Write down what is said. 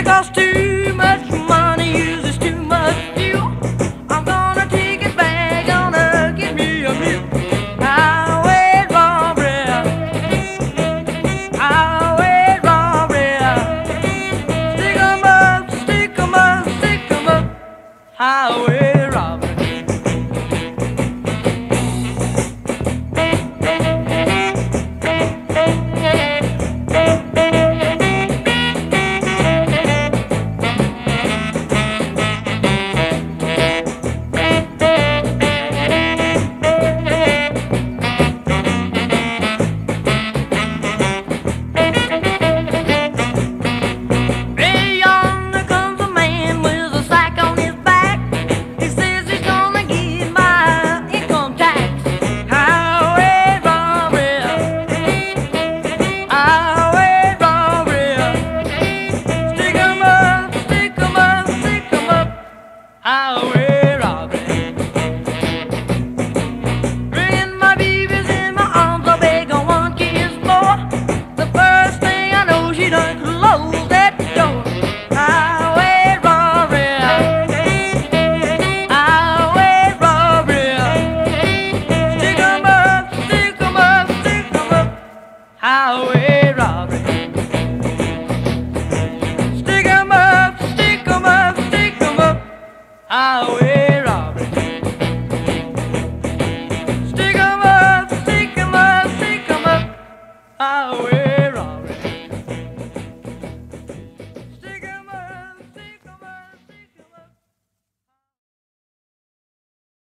costs too much money, uses too much fuel. I'm gonna take it back, gonna get me a mule. Highway robbery, highway robbery. Stick 'em up, stick 'em up, stick 'em up. Highway robbery. Highway robbery. Bringing my babies in my arms, I beg on one kiss more. The first thing I know, she done closed that door. Highway robbery, highway robbery. Stick 'em up, stick 'em up, stick 'em up. Highway robbery. Stick 'em up, stick 'em up, stick 'em up. Highway